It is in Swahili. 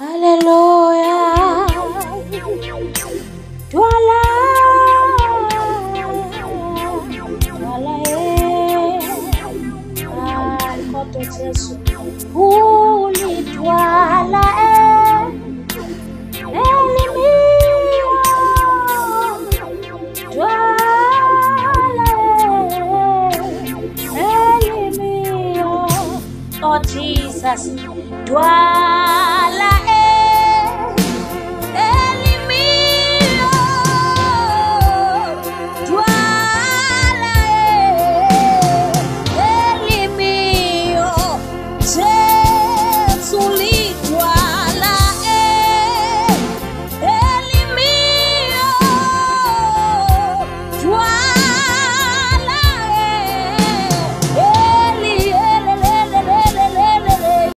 Hallelujah. Twala, koto Jesu. Uli twala, elimio. Twala, elimio. Oh Jesus, twala.